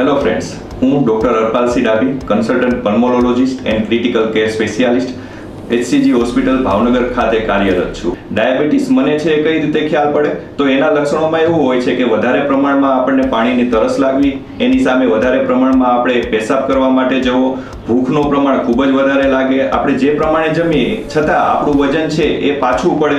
Hello friends, હું doctor Arpalsinh Dabhi, consultant pulmonologist and critical care specialist HCG hospital Bhavnagar ખાતે કાર્યરત છું. ડાયાબિટીસ મને છે કઈ રીતે ખ્યાલ પડે તો એના લક્ષણોમાં એવું હોય છે કે વધારે પ્રમાણમાં આપણને પાણીની તરસ લાગવી, એની સામે વધારે પ્રમાણમાં આપણે પેશાબ કરવા માટે જવો, ભૂખનું પ્રમાણ ખૂબ જ વધારે લાગે, આપણે જે પ્રમાણે જમીએ છતાં આપણું વજન છે એ પાછું પડે,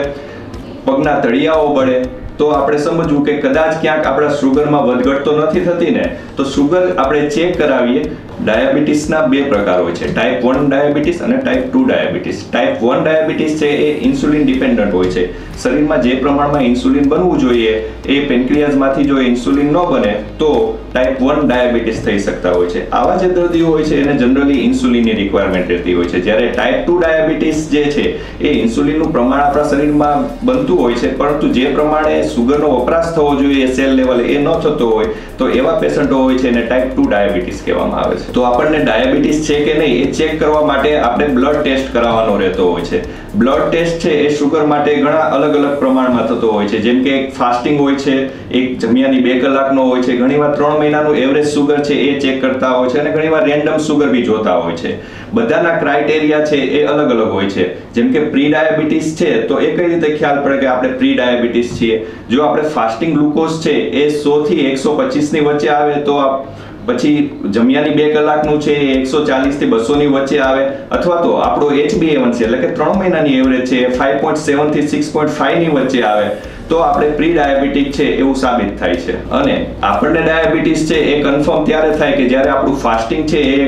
પગના તળિયાઓ બળે. તો આપણે સમજવું કે કદાચ ક્યાંક આપણા શુગરમાં વધઘટ તો નથી થતી ને. તો શુગર આપણે ચેક કરાવીએ. ડાયાબિટીસના બે પ્રકાર હોય છે, ટાઈપ 1 ડાયાબિટીસ અને ટાઈપ 2 ડાયાબિટીસ. ટાઈપ 1 ડાયાબિટીસ છે એ ઇન્સ્યુલિન ડિપેન્ડન્ટ હોય છે. શરીરમાં જે પ્રમાણમાં ઇન્સ્યુલિન બનવું જોઈએ એ પેન્ક્રિયાઝમાંથી જો ઇન્સ્યુલિન ન બને તો ટાઈપ 1 ડાયાબિટીસ થઈ શકતા હોય છે. આવા જે દર્દીઓ હોય છે એને જનરલી ઇન્સ્યુલિનની રિક્વાયરમેન્ટ રહેતી હોય છે. જ્યારે ટાઈપ 2 ડાયાબિટીસ જે છે એ ઇન્સ્યુલિનનું પ્રમાણ આપણા શરીરમાં બનતું હોય છે, પરંતુ જે પ્રમાણે સુગરનો વપરાશ થવો જોઈએ સેલ લેવલે એ ન થતો હોય તો એવા પેશન્ટો હોય છે એને ટાઈપ 2 ડાયાબિટીસ કહેવામાં આવે છે. તો આપણને ડાયાબિટીસ છે કે નહીં એ ચેક કરવા માટે આપણે બ્લડ ટેસ્ટ કરાવવાનો રહેતો હોય છે. બ્લડ ટેસ્ટ છે એ શુગર માટે ઘણા અલગ અલગ પ્રમાણમાં થતો હોય છે. જેમ કે એક ફાસ્ટિંગ હોય છે, એક જમ્યાની 2 કલાકનો હોય છે, ઘણીવાર 3 મહિનાનું એવરેજ સુગર છે એ ચેક કરતા હોય છે અને ઘણીવાર રેન્ડમ સુગર બી જોતા હોય છે. બધાના ક્રાઇટેરિયા છે એ અલગ અલગ હોય છે. જેમ કે પ્રી ડાયાબિટીસ છે તો એ કઈ રીતે ખ્યાલ પડે કે આપણે પ્રી ડાયાબિટીસ છીએ? જો આપણે ફાસ્ટિંગ ગ્લુકોઝ છે એ 100 થી 125 ની વચ્ચે આવે તો પછી જમ્યાની 2 કલાકનું છે એ 140 થી 200 ની વચ્ચે આવે, અથવા તો આપણો HbA1c એટલે કે 3 મહિનાની એવરેજ છે એ 5.7 થી 6.5 ની વચ્ચે આવે તો આપણે પ્રી ડાયાબિટીક છે એવું સાબિત થાય છે. અને આપણને ડાયાબિટીસ છે એ કન્ફર્મ ત્યારે થાય કે જ્યારે આપણું ફાસ્ટિંગ છે એ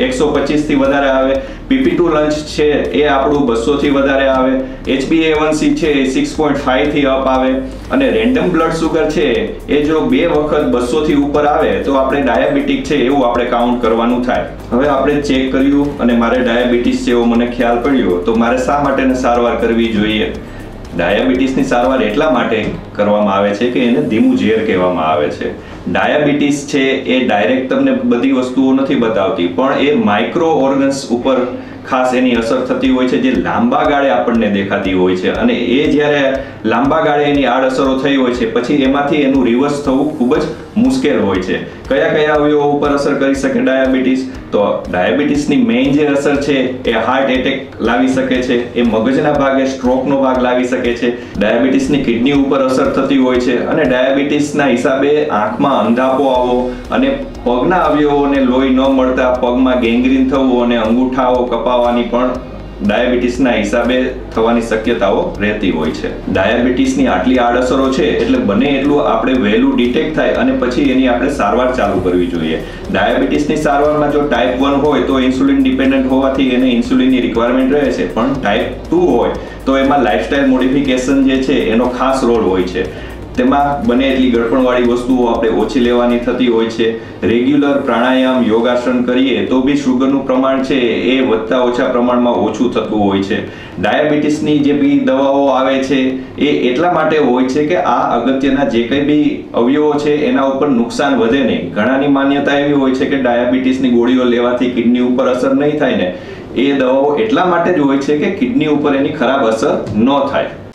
125 થી વધારે આવે, PP2 લંચ છે એ આપણું 200 થી વધારે આવે, HbA1c છે એ 6.5 થી અપ આવે અને રેન્ડમ બ્લડ સુગર છે એ જો 2 વખત 200 થી ઉપર આવે તો આપણે ડાયાબિટીક છે એવું આપણે કાઉન્ટ કરવાનું થાય. હવે આપણે ચેક કર્યું અને મારે ડાયાબિટીસ છે એવો મને ખ્યાલ પડ્યો તો મારે શા માટે સારવાર કરવી જોઈએ? ડાયાબિટીસની સારવાર એટલા માટે કરવામાં આવે છે કે એને ધીમું ઝેર કહેવામાં આવે છે. ડાયાબિટીસ છે એ ડાયરેક્ટ તમને બધી વસ્તુઓ નથી બતાવતી, પણ એ માઇક્રો ઓર્ગન્સ ઉપર ખાસ એની અસર થતી હોય છે જે લાંબા ગાળે આપણને દેખાતી હોય છે. અને એ જ્યારે લાંબા ગાળે એની આડઅસરો થઈ હોય છે પછી એમાંથી એનું રિવર્સ થવું ખૂબ જ મુશ્કેલ હોય છે. કયા કયા અવયવો ઉપર અસર કરી શકે ડાયાબિટીસ? તો ડાયાબિટીસની મેઇન જે અસર છે એ હાર્ટ એટેક લાવી શકે છે, એ મગજના ભાગે સ્ટ્રોકનો ભાગ લાવી શકે છે, ડાયાબિટીસની કિડની ઉપર અસર થતી હોય છે અને ડાયાબિટીસના હિસાબે આંખમાં અંધાપો આવવો અને પગના અવયવોને લોહી ન મળતા પગમાં ગેંગ્રીન થવું અને અંગૂઠાઓ કપાવવાની પણ ડાયાબિટીસના હિસાબે થવાની શક્યતાઓ રહેતી હોય છે. ડાયાબિટીસની આટલી આડઅસરો છે એટલે બને એટલું આપણે વહેલું ડિટેક્ટ થાય અને પછી એની આપણે સારવાર ચાલુ કરવી જોઈએ. ડાયાબિટીસની સારવારમાં જો ટાઈપ 1 હોય તો ઇન્સ્યુલિન ડિપેન્ડન્ટ હોવાથી એને ઇન્સ્યુલિનની રિક્વાયરમેન્ટ રહે છે, પણ ટાઈપ 2 હોય તો એમાં લાઇફસ્ટાઇલ મોડિફિકેશન જે છે એનો ખાસ રોલ હોય છે. તેમાં બને એટલી ગળપણવાળી વસ્તુઓ આપણે ઓછી લેવાની થતી હોય છે. રેગ્યુલર પ્રાણાયામ, યોગાસન કરીએ તો બી શુગરનું પ્રમાણ છે એ વધતા ઓછા પ્રમાણમાં ઓછું થતું હોય છે. ડાયાબિટીસની જે બી દવાઓ આવે છે એ એટલા માટે હોય છે કે આ અગત્યના જે કંઈ બી અવયવો છે એના ઉપર નુકસાન વધે નહીં. ઘણાની માન્યતા એવી હોય છે કે ડાયાબિટીસની ગોળીઓ લેવાથી કિડની ઉપર અસર નહીં થાય ને, એ દવાઓ એટલા માટે જ હોય છે કે કિડની ઉપર એની ખરાબ અસર ન થાય.